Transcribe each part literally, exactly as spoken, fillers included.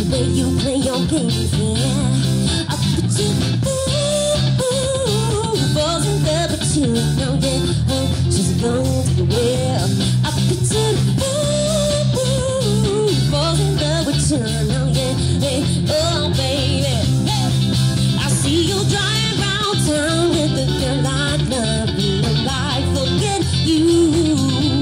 way you play your games, yeah. I put you, ooh, ooh, falls in love with you, no, yeah. Oh, she's going to the well. I put you, ooh, ooh, falls in love with you, no, yeah. Hey, oh, baby, hey. I see you driving around town with a girl I love, and I forget you.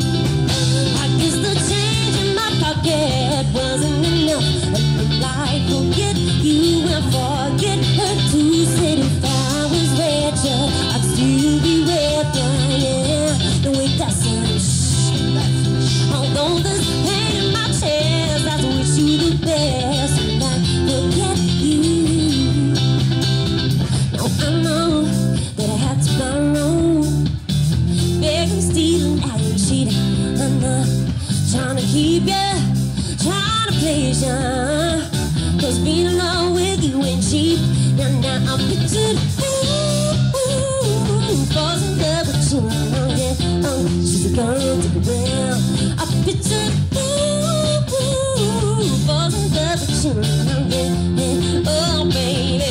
I guess the change in my pocket wasn't enough, and I forget you and forget her too. Said if I was richer, I'd still be with you, yeah. The way that's a shh. Although there's pain in my chest, I wish you the best, and I forget you. Now I know that I had to borrow, begging, stealing, lying, cheating, and uh, trying to keep you, trying to please you. Cause being alone with you ain't cheap. Now, now I'm pictured, ooh, ooh, falls in love with you, oh yeah. Oh, she's a girl to the well. I pictured, ooh, ooh, falls in love with you, oh yeah, yeah. Oh baby,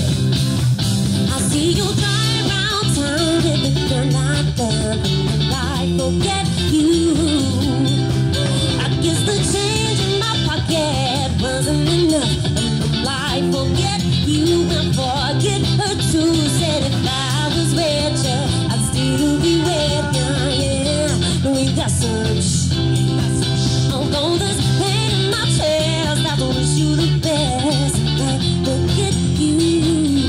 I see you drive around town with a girl I love, and I forget you. I guess the change in my pocket wasn't enough, and I forget you and forget her too. Said if I was richer, I'd still be with you, yeah. We got some shh. Although there's pain in my chest, I wish you the best, and I forget you.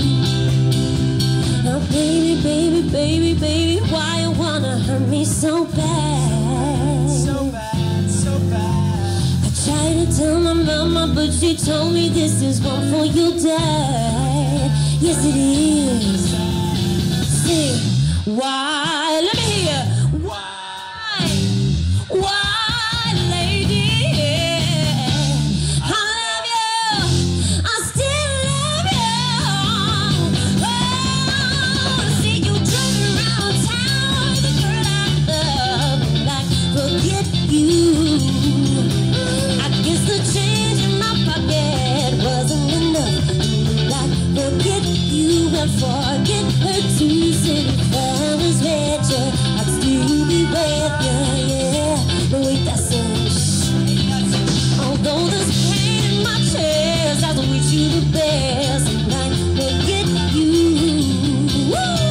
Now baby, baby, baby, baby, why you wanna hurt me so bad? So bad, so bad. I tried to tell my mama, but she told me this is one for your dad. Yes it is. Sing, why? Let me hear. Why? Why, lady? I love you. I still love you. Oh, see you driving around town with a girl I love, and I forget you. I guess the change in my pocket wasn't enough, and I forget you and forget her too. Said if I was richer, I'd still be with you, yeah. But wait, that's a shh. Although there's pain in my chest, I wish you the best, and I forget you. Woo!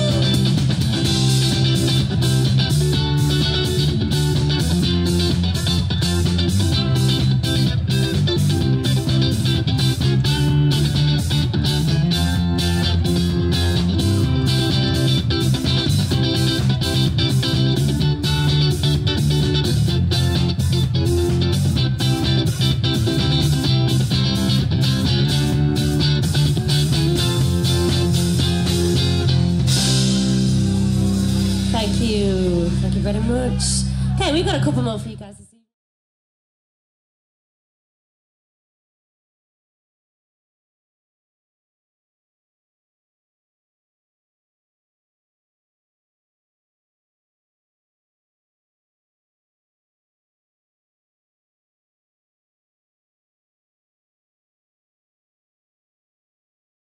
Thank you. Thank you very much. Okay, we've got a couple more for you guys.